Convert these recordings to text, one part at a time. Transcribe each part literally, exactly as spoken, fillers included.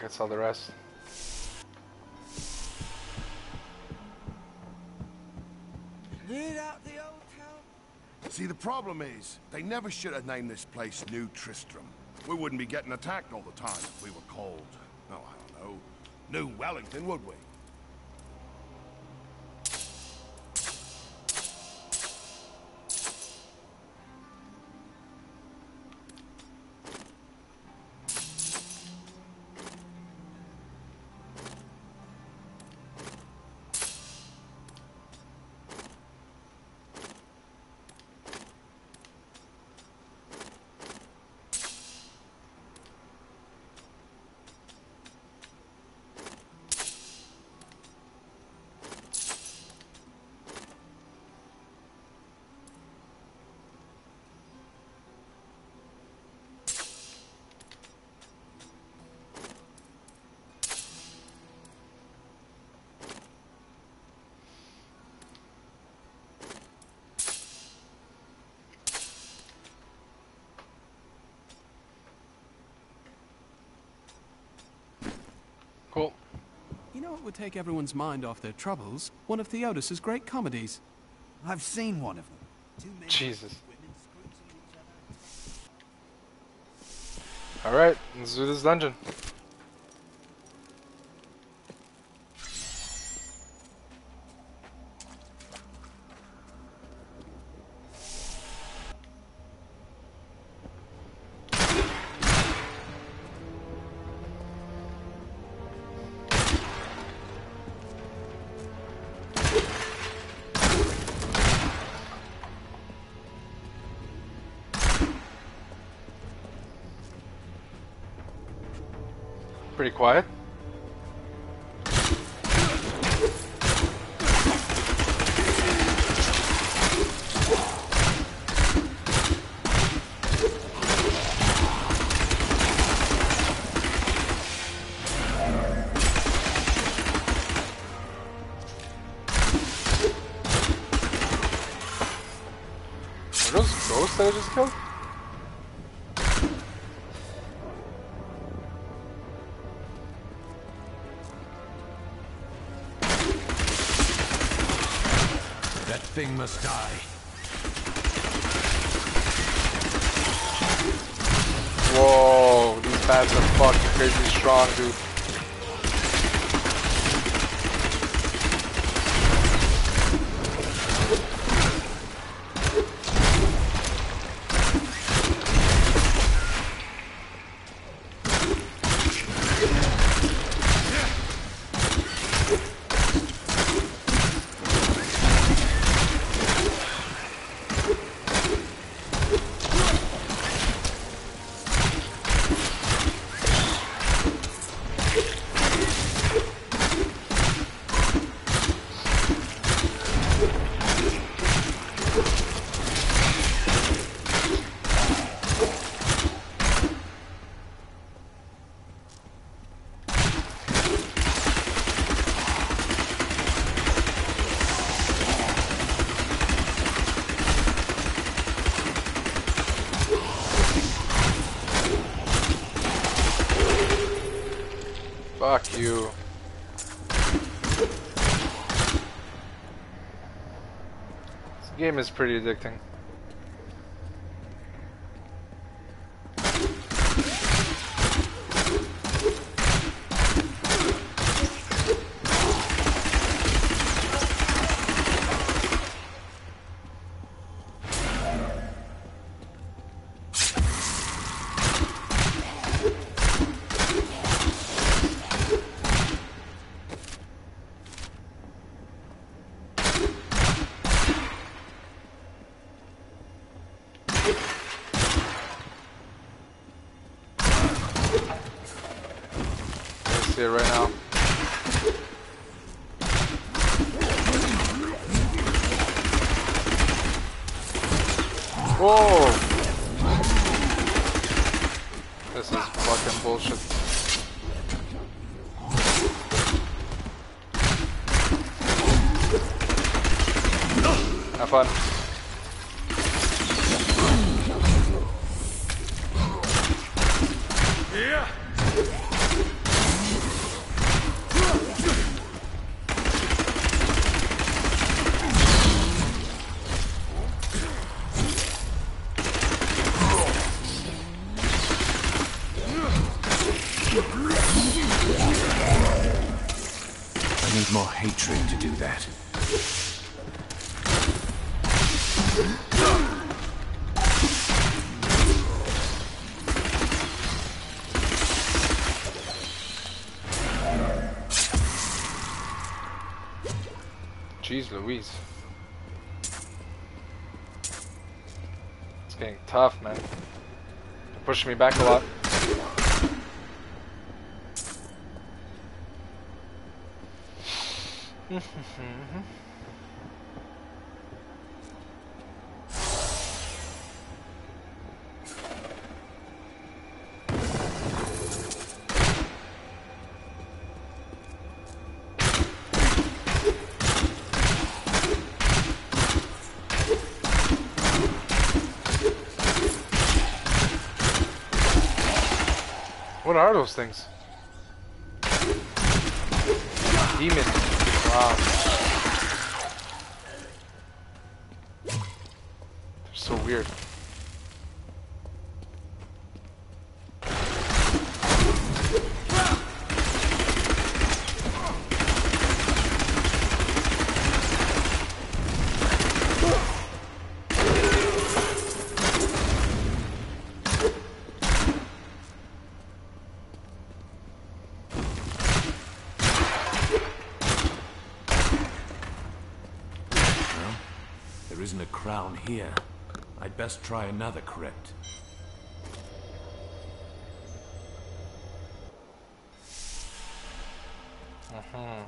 can sell the rest. See, the problem is, they never should have named this place New Tristram. We wouldn't be getting attacked all the time if we were called, oh, I don't know, New Wellington, would we? Cool. You know what would take everyone's mind off their troubles? One of Theodos's great comedies. I've seen one of them. Two men, Jesus. women screwing each other. Alright, let's do this dungeon. Pretty quiet. Are those ghosts that I just killed? Thing must die. Whoa, these bats are fucking crazy strong, dude. Fuck you. This game is pretty addicting. It right now. Whoa! This is fucking bullshit. Have fun. Yeah. need more hatred to do that. Jeez Louise. It's getting tough, man. Pushing me back a lot. What are those things? Demons. Wow. They're so weird. There isn't a crown here. I'd best try another crypt. Uh-huh.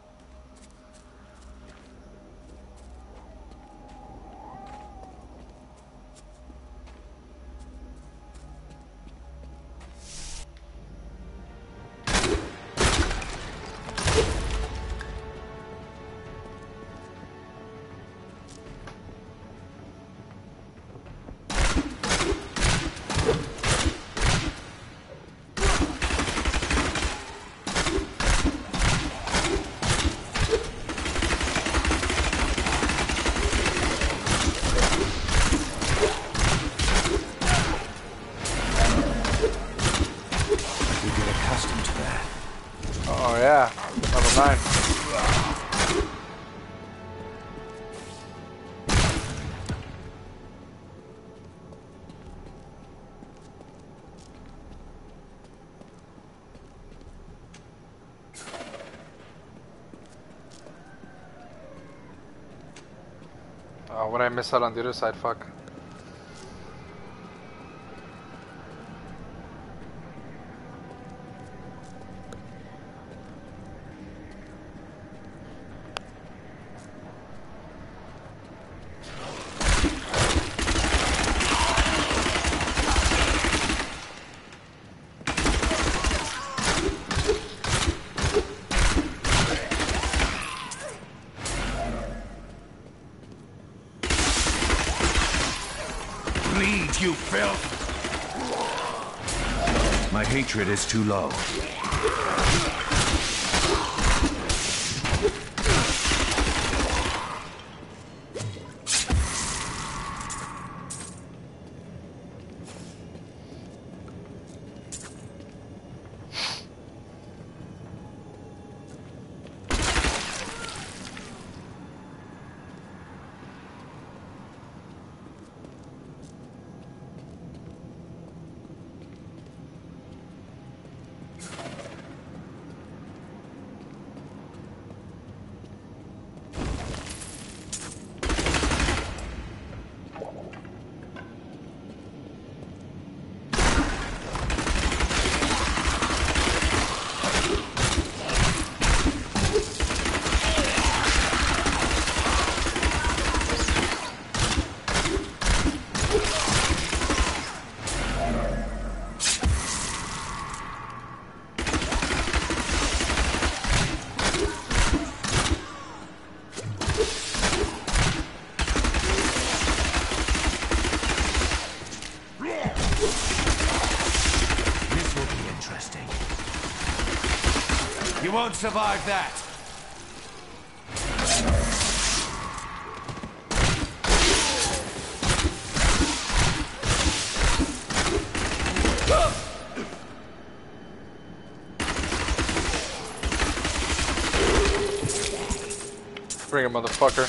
Oh yeah, level nine. Oh, what did I miss out on the other side? Fuck. Bleed, you filth! My hatred is too low. You won't survive that! Bring it, motherfucker.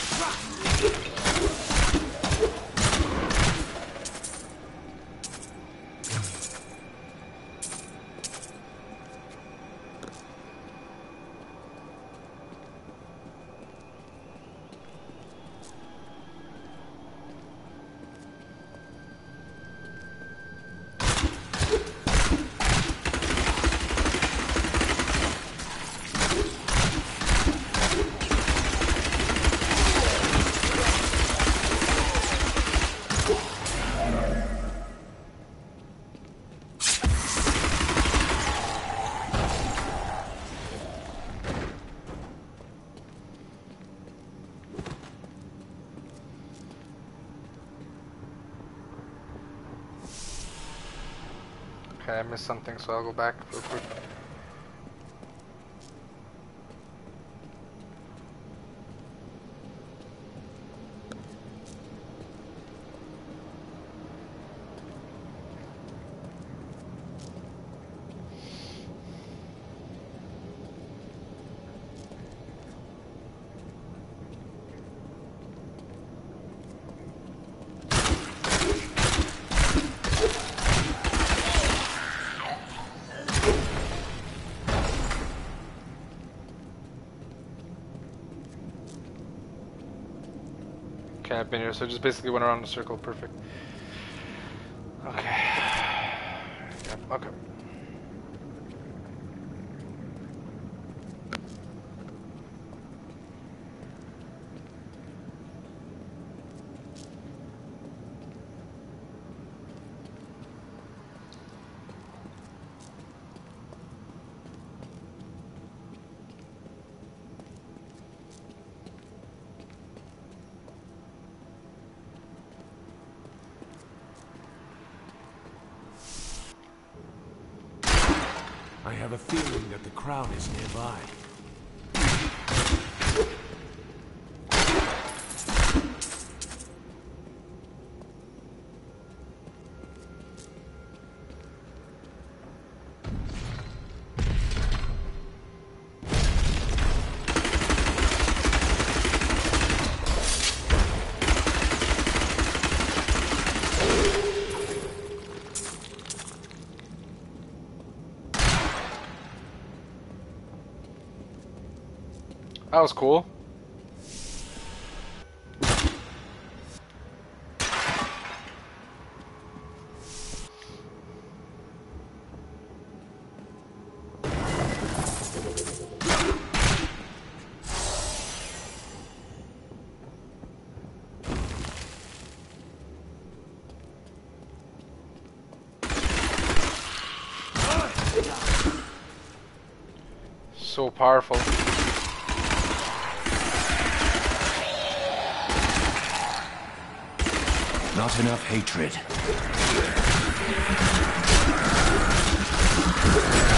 Okay, I missed something, so I'll go back real quick. Okay, I've been here, so just basically went around in a circle. Perfect. Okay. Yep, okay. I have a feeling that the crown is nearby. That was cool. So powerful. Not enough hatred.